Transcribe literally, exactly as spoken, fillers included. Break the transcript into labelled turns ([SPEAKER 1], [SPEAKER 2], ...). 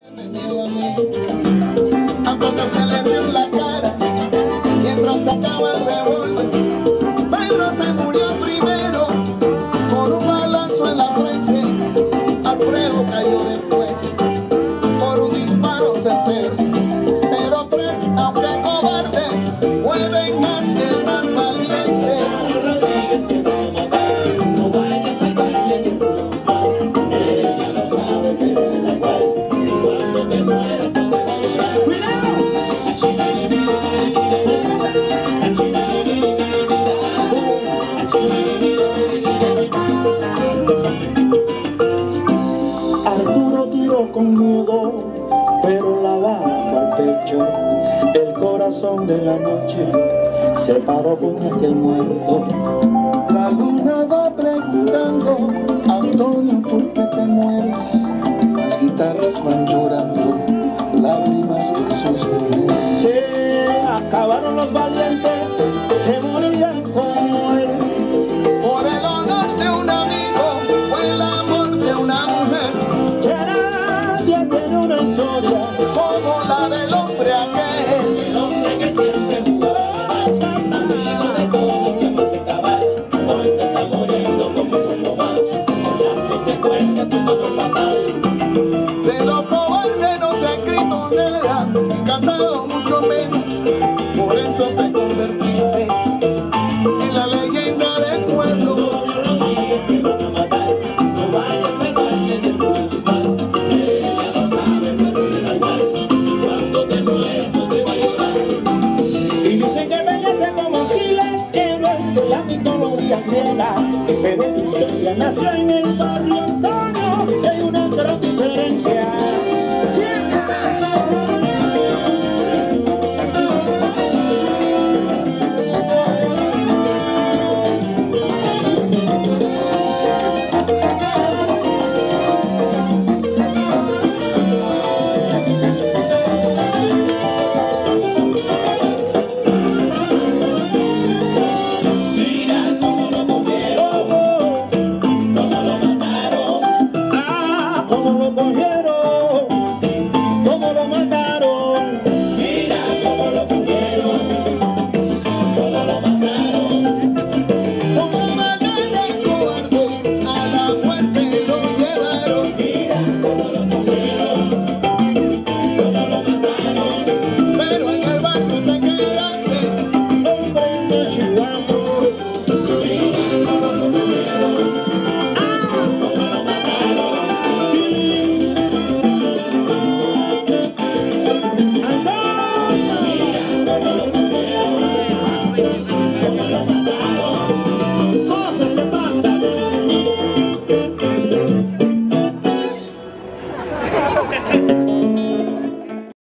[SPEAKER 1] Miedo a mí, tampoco se le dio en la cara mientras sacaba el revólver. Pedro se murió primero con un balazo en la frente. Alfredo cayó después por un disparo certero. Pero tres, aunque cobardes, pueden más que el más valiente. Rodríguez te va a matar, no vayas al baile de los más. Ella lo sabe, pero le da igual. Cuando te mueras te va a llorar. ¡Cuidado! Arturo tiró con miedo, pero la bala fue al pecho. El corazón de la noche se paró con aquel muerto. La luna va preguntando: Antonio, ¿por qué te mueres? Las guitarras van llorando, lágrimas de sus dolores. Se acabaron los valientes que morían como él. Por el honor de un amigo o el amor de una mujer. Que nadie tiene una historia como la del hombre.